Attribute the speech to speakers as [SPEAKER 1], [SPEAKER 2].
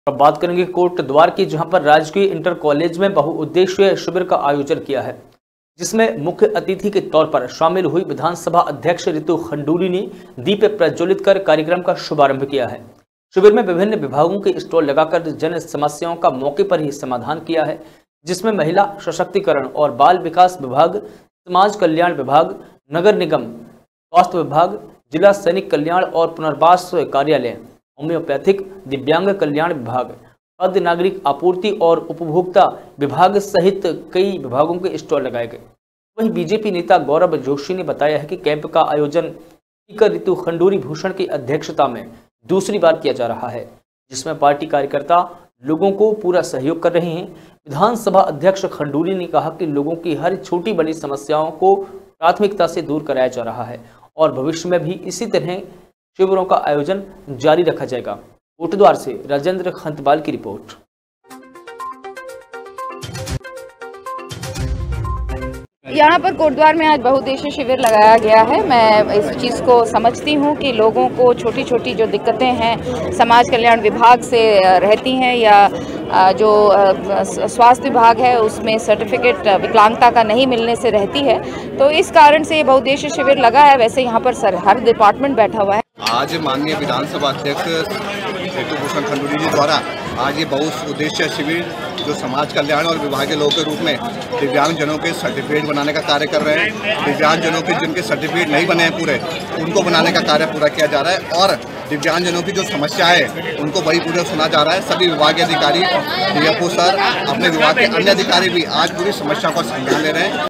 [SPEAKER 1] अब बात करेंगे कोट द्वार की, जहां पर राजकीय इंटर कॉलेज में बहुउद्देशीय शिविर का आयोजन किया है, जिसमें मुख्य अतिथि के तौर पर शामिल हुई विधानसभा अध्यक्ष रितु खंडूरी ने दीप प्रज्वलित कर कार्यक्रम का शुभारंभ किया है। शिविर में विभिन्न विभागों के स्टॉल लगाकर जन समस्याओं का मौके पर ही समाधान किया है, जिसमें महिला सशक्तिकरण और बाल विकास विभाग, समाज कल्याण विभाग, नगर निगम, स्वास्थ्य विभाग, जिला सैनिक कल्याण और पुनर्वास कार्यालय, होम्योपैथिक, दिव्यांग कल्याण विभाग, खाद्य नागरिक आपूर्ति और उपभोक्ता विभाग सहित कई विभागों के स्टॉल लगाए गए। वहीं बीजेपी नेता गौरव जोशी ने बताया है कि कैंप का आयोजन स्पीकर रितु खंडूरी भूषण की अध्यक्षता में दूसरी बार किया जा रहा है, जिसमें पार्टी कार्यकर्ता लोगों को पूरा सहयोग कर रहे हैं। विधानसभा अध्यक्ष खंडूरी ने कहा कि लोगों की हर छोटी बड़ी समस्याओं को प्राथमिकता से दूर कराया जा रहा है और भविष्य में भी इसी तरह शिविरों का आयोजन जारी रखा जाएगा। कोटद्वार से राजेंद्र खंतवाल की रिपोर्ट।
[SPEAKER 2] यहाँ पर कोटद्वार में आज बहुउद्देशीय शिविर लगाया गया है। मैं इस चीज़ को समझती हूँ कि लोगों को छोटी छोटी जो दिक्कतें हैं समाज कल्याण विभाग से रहती हैं या जो स्वास्थ्य विभाग है उसमें सर्टिफिकेट विकलांगता का नहीं मिलने से रहती है, तो इस कारण से ये बहुउद्देशीय शिविर लगा है। वैसे यहाँ पर हर डिपार्टमेंट बैठा हुआ है।
[SPEAKER 3] आज माननीय विधानसभा अध्यक्ष रितु भूषण खंडूरी जी द्वारा आज ये बहुउद्देशीय शिविर जो समाज कल्याण और विभागीय लोक के रूप में दिव्यांगजनों के सर्टिफिकेट बनाने का कार्य कर रहे हैं। दिव्यांगजनों के जिनके सर्टिफिकेट नहीं बने हैं पूरे, उनको बनाने का कार्य पूरा किया जा रहा है और दिव्यांगजनों की जो समस्या है उनको वही पूरा सुना जा रहा है। सभी विभागीय अधिकारी, डीएफओ सर, अपने विभाग के अन्य अधिकारी भी आज पूरी समस्या का संज्ञान ले रहे हैं।